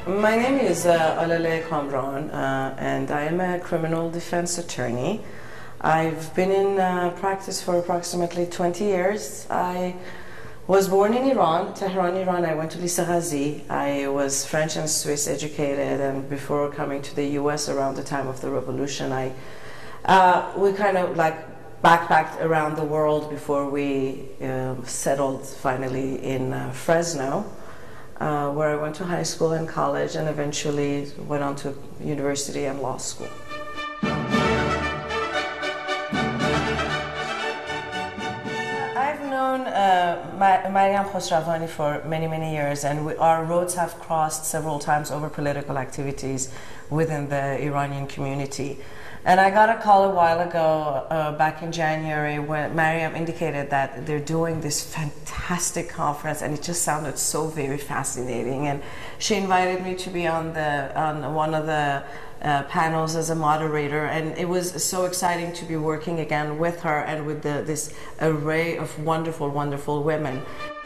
My name is Alaleh Kamran, and I am a criminal defense attorney. I've been in practice for approximately 20 years. I was born in Iran, Tehran, Iran. I went to Lycée Ghazi. I was French and Swiss educated, and before coming to the US around the time of the revolution, we kind of like backpacked around the world before we settled finally in Fresno, where I went to high school and college and eventually went on to university and law school. I've known Mariam Khosravani for many years, and our roads have crossed several times over political activities within the Iranian community. And I got a call a while ago, back in January, when Mariam indicated that they're doing this fantastic conference, and it just sounded so very fascinating. And she invited me to be on one of the panels as a moderator, and it was so exciting to be working again with her and with this array of wonderful women.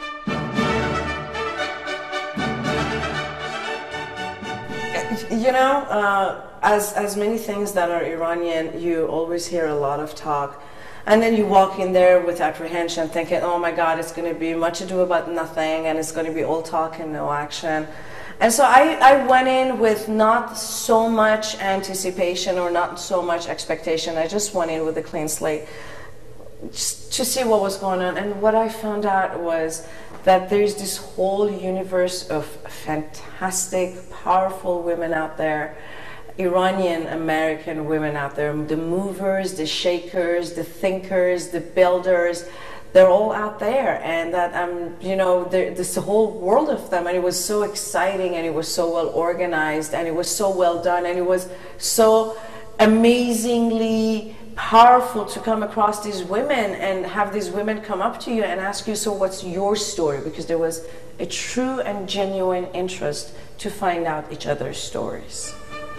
You know, as many things that are Iranian, you always hear a lot of talk, and then you walk in there with apprehension, thinking, oh my God, it's going to be much ado about nothing, and it's going to be all talk and no action. And so I went in with not so much anticipation or not so much expectation. I just went in with a clean slate just to see what was going on. And what I found out was that there's this whole universe of fantastic, powerful women out there, Iranian American women out there, the movers, the shakers, the thinkers, the builders. They're all out there, and that you know, there's a whole world of them, and it was so exciting, and it was so well organized, and it was so well done, and it was so amazingly powerful to come across these women and have these women come up to you and ask you, so what's your story? Because there was a true and genuine interest to find out each other's stories.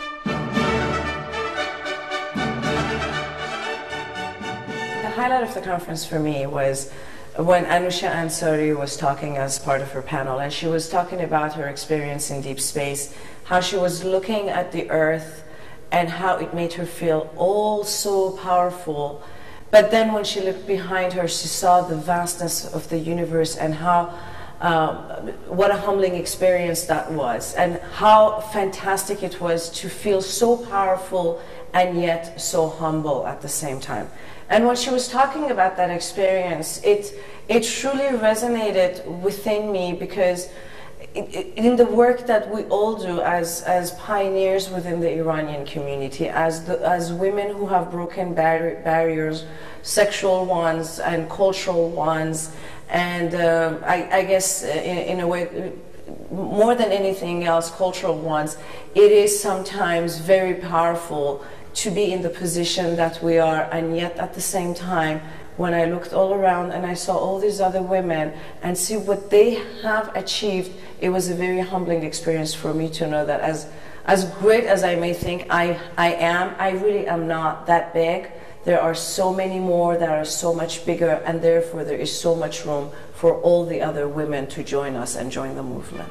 The highlight of the conference for me was when Anousheh Ansari was talking as part of her panel, and she was talking about her experience in deep space, how she was looking at the Earth and how it made her feel all so powerful. But then when she looked behind her, she saw the vastness of the universe and how what a humbling experience that was, and how fantastic it was to feel so powerful and yet so humble at the same time. And when she was talking about that experience, it truly resonated within me, because in the work that we all do as pioneers within the Iranian community, as women who have broken barriers, sexual ones and cultural ones, and I guess in a way, more than anything else, cultural ones, it is sometimes very powerful to be in the position that we are. And yet at the same time, when I looked all around and I saw all these other women and see what they have achieved, it was a very humbling experience for me to know that as great as I may think I really am not that big. There are so many more that are so much bigger, and therefore there is so much room for all the other women to join us and join the movement.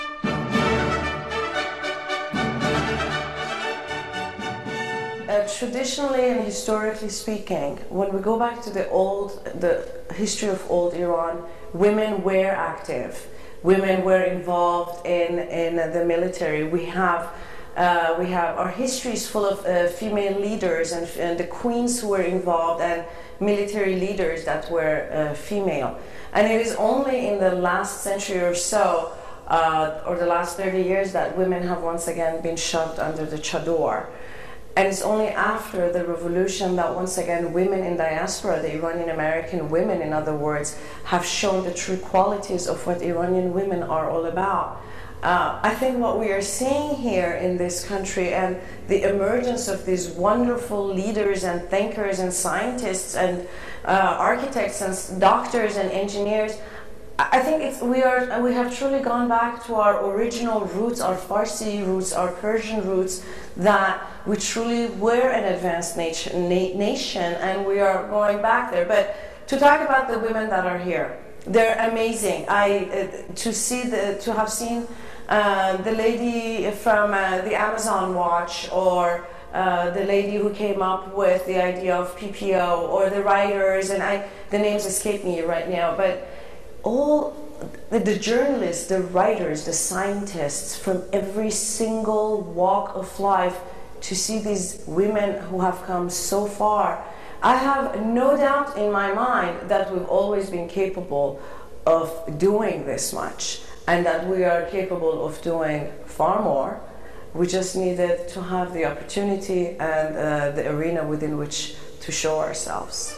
Traditionally and historically speaking, when we go back to the history of old Iran, women were active. Women were involved in the military. We have our history is full of female leaders and the queens who were involved, and military leaders that were female. And it is only in the last century or so, or the last 30 years, that women have once again been shoved under the chador. And it's only after the revolution that once again women in diaspora, the Iranian American women in other words, have shown the true qualities of what Iranian women are all about. I think what we are seeing here in this country, and the emergence of these wonderful leaders and thinkers and scientists and architects and doctors and engineers, I think we have truly gone back to our original roots, our Farsi roots, our Persian roots, that we truly were an advanced nation, and we are going back there. But to talk about the women that are here, they're amazing. To have seen the lady from the Amazon watch, or the lady who came up with the idea of PPO, or the writers, and the names escape me right now, but all the journalists, the writers, the scientists from every single walk of life, to see these women who have come so far. I have no doubt in my mind that we've always been capable of doing this much, and that we are capable of doing far more. We just needed to have the opportunity and the arena within which to show ourselves.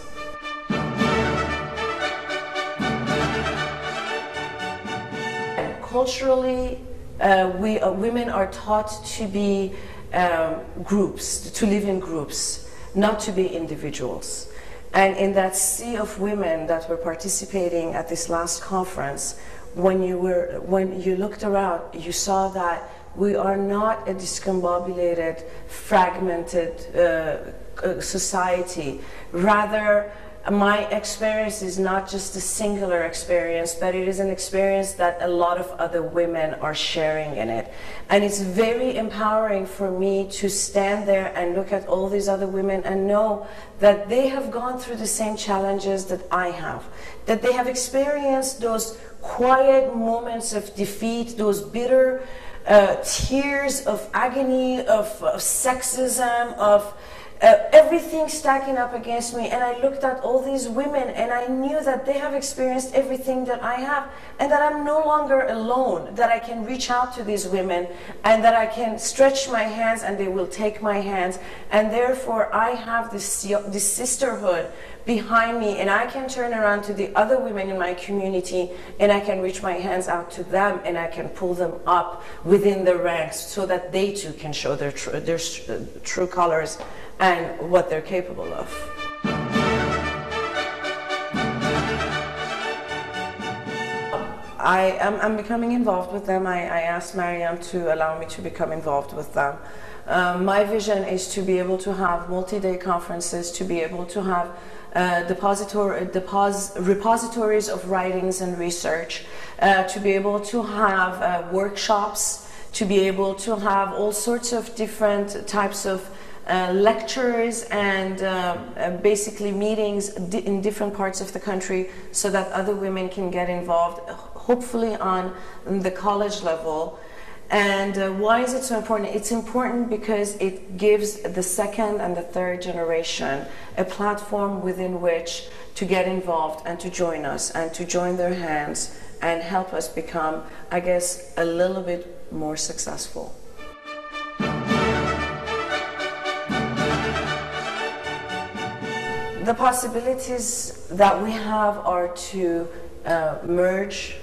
Culturally, women are taught to be groups, to live in groups, not to be individuals. And in that sea of women that were participating at this last conference, when you looked around, you saw that we are not a discombobulated, fragmented society. Rather, my experience is not just a singular experience, but it is an experience that a lot of other women are sharing in it. And it's very empowering for me to stand there and look at all these other women and know that they have gone through the same challenges that I have, that they have experienced those quiet moments of defeat, those bitter tears of agony, of sexism, of everything stacking up against me. And I looked at all these women and I knew that they have experienced everything that I have, and that I'm no longer alone, that I can reach out to these women and that I can stretch my hands and they will take my hands. And therefore I have this sisterhood behind me, and I can turn around to the other women in my community and I can reach my hands out to them and I can pull them up within the ranks so that they too can show their true colors and what they're capable of. I'm becoming involved with them. I asked Mariam to allow me to become involved with them. My vision is to be able to have multi-day conferences, to be able to have repositories of writings and research, to be able to have workshops, to be able to have all sorts of different types of lectures and basically meetings in different parts of the country so that other women can get involved, hopefully on the college level. And why is it so important? It's important because it gives the second and the third generation a platform within which to get involved and to join us and to join their hands and help us become, I guess, a little bit more successful. The possibilities that we have are to merge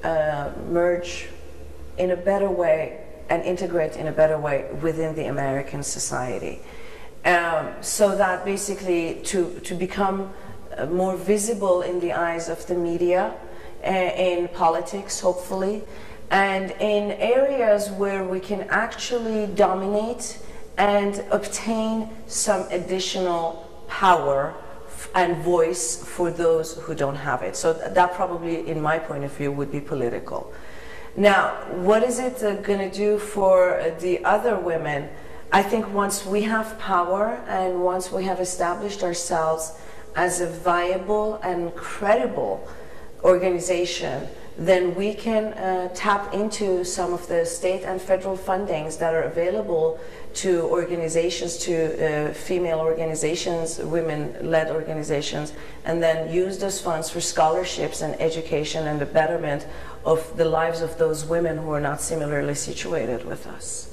in a better way and integrate in a better way within the American society. So that basically to become more visible in the eyes of the media, in politics hopefully, and in areas where we can actually dominate and obtain some additional power and voice for those who don't have it. So that probably, in my point of view, would be political. Now, what is it going to do for the other women? I think once we have power and once we have established ourselves as a viable and credible organization, then we can tap into some of the state and federal fundings that are available to organizations, to female organizations, women-led organizations, and then use those funds for scholarships and education and the betterment of the lives of those women who are not similarly situated with us.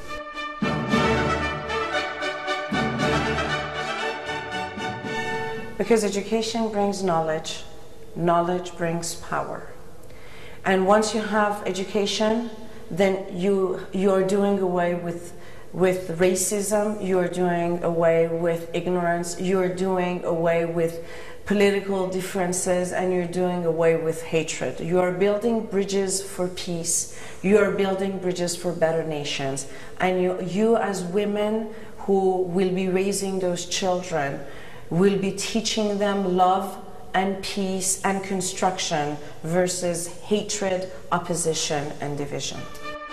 Because education brings knowledge, knowledge brings power. And once you have education, then you are doing away with racism, you are doing away with ignorance, you are doing away with political differences, and you're doing away with hatred. You are building bridges for peace. You are building bridges for better nations. And you as women who will be raising those children will be teaching them love and peace and construction versus hatred, opposition, and division.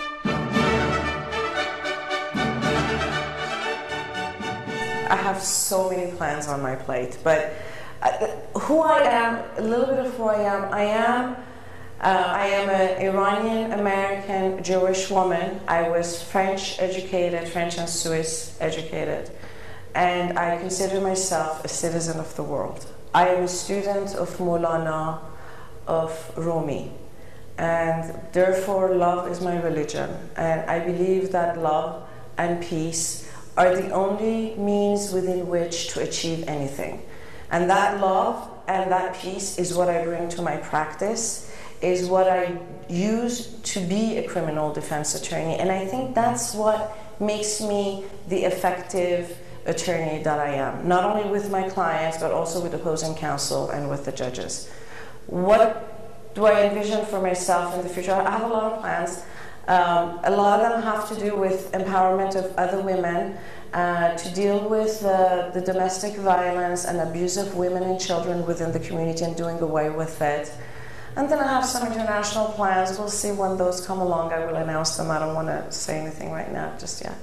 have so many plans on my plate, but who I am, a little bit of who I am. I am an Iranian American Jewish woman. I was French educated, French and Swiss educated, and I consider myself a citizen of the world. I am a student of Maulana, of Rumi, and therefore love is my religion, and I believe that love and peace are the only means within which to achieve anything. And that love and that peace is what I bring to my practice, is what I use to be a criminal defense attorney. And I think that's what makes me the effective attorney that I am, not only with my clients, but also with opposing counsel and with the judges. What do I envision for myself in the future? I have a lot of plans. A lot of them have to do with empowerment of other women, to deal with the domestic violence and abuse of women and children within the community and doing away with it. And then I have some international plans. We'll see when those come along. I will announce them. I don't want to say anything right now, just yet.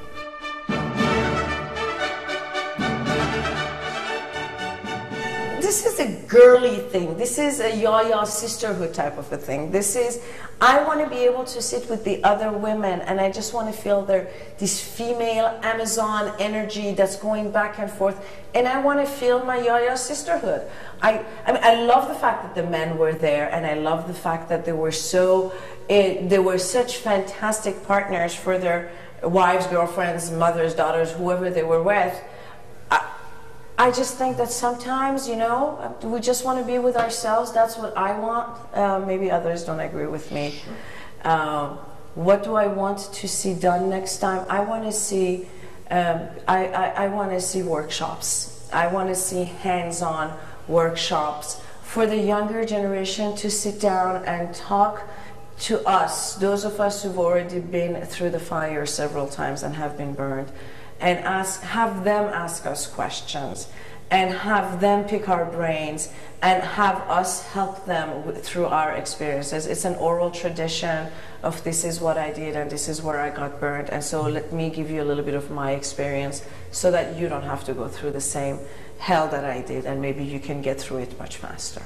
This is a girly thing. This is a yaya sisterhood type of a thing. This is, I want to be able to sit with the other women, and I just want to feel this female Amazon energy that's going back and forth, and I want to feel my yaya sisterhood. I mean, I love the fact that the men were there, and I love the fact that they were such fantastic partners for their wives, girlfriends, mothers, daughters, whoever they were with. I just think that sometimes, you know, we just want to be with ourselves. That's what I want. Maybe others don't agree with me. What do I want to see done next time? I want to see, I want to see workshops. I want to see hands-on workshops for the younger generation to sit down and talk to us, those of us who've already been through the fire several times and have been burned, and have them ask us questions, and have them pick our brains, and have us help them through our experiences. It's an oral tradition of this is what I did and this is where I got burned, and so let me give you a little bit of my experience so that you don't have to go through the same hell that I did, and maybe you can get through it much faster.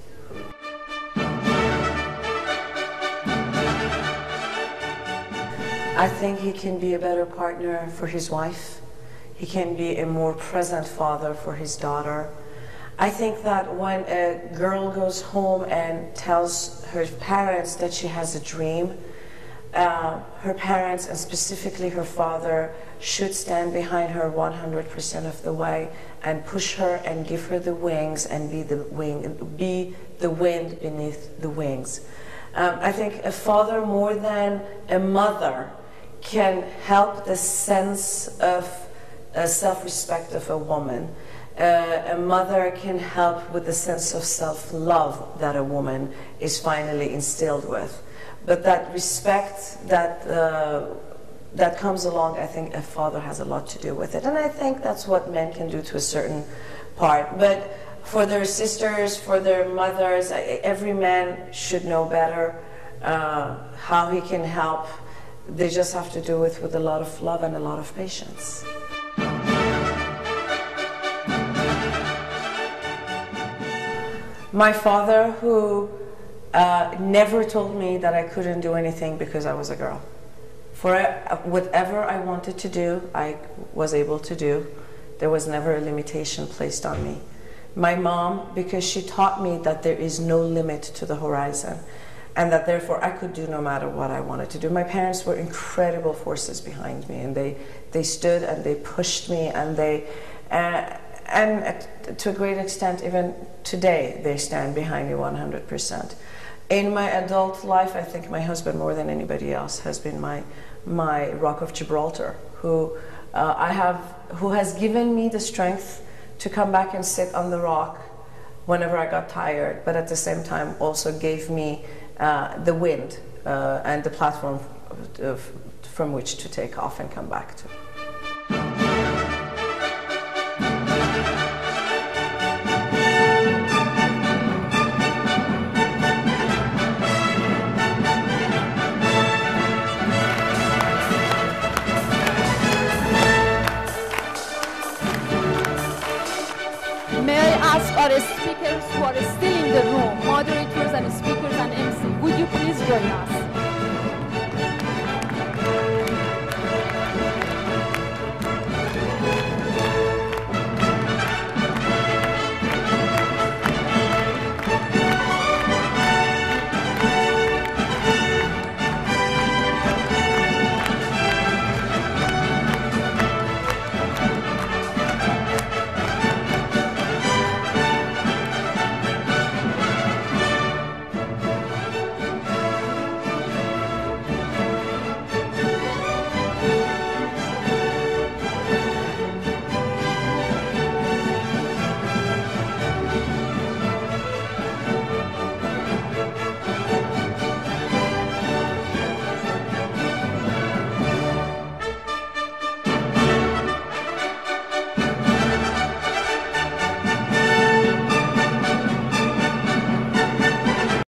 I think he can be a better partner for his wife. He can be a more present father for his daughter. I think that when a girl goes home and tells her parents that she has a dream, her parents, and specifically her father, should stand behind her 100% of the way and push her and give her the wings and be the wind beneath the wings. I think a father more than a mother can help the sense of self-respect of a woman. A mother can help with the sense of self-love that a woman is finally instilled with. But that respect that comes along, I think a father has a lot to do with it. And I think that's what men can do to a certain part. But for their sisters, for their mothers, every man should know better how he can help. They just have to do it with a lot of love and a lot of patience. My father, who never told me that I couldn't do anything because I was a girl. For whatever I wanted to do, I was able to do. There was never a limitation placed on me. My mom, because she taught me that there is no limit to the horizon, and that therefore I could do no matter what I wanted to do. My parents were incredible forces behind me, and they stood and they pushed me, and to a great extent, even today, they stand behind me 100%. In my adult life, I think my husband, more than anybody else, has been my rock of Gibraltar, who has given me the strength to come back and sit on the rock whenever I got tired, but at the same time also gave me the wind and the platform from which to take off and come back to. are speakers who are still in the room, moderators and speakers and MC. Would you please join us?